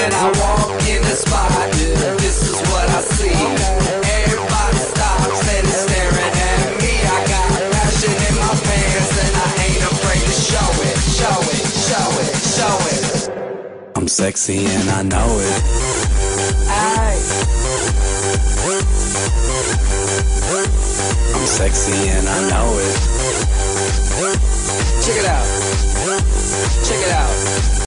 When I walk in the spot, this is what I see. Everybody stops and is staring at me. I got passion in my pants and I ain't afraid to show it, show it, show it, show it. I'm sexy and I know it. I'm sexy and I know it. Check it out. Check it out.